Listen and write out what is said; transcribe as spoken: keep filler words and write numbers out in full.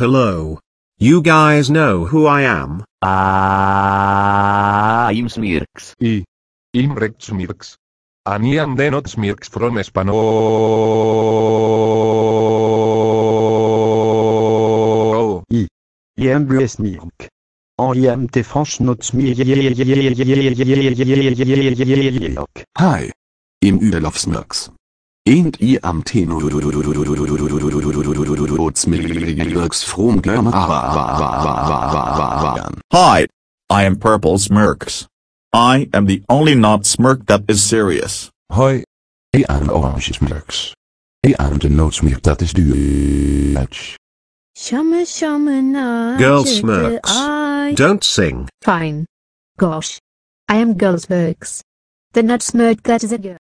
hello. You guys know who I am? I'm Smirks. I. I'm NotSmirks. And I am the NotSmirks from Spano. I. I am NotSmirk. I am the French NotSmirk. Hi. I'm NotSmirks. And I am the NotSmirks from Hi, I am Purple Smirks. I am the only NotSmirk that is serious. Hi, I am Orange Smirks. I am the NotSmirk that is Dutch. Shama shama na. Girl Smirks. Don't sing. Fine. Gosh. I am Girl Smirks. The NotSmirk that is a girl.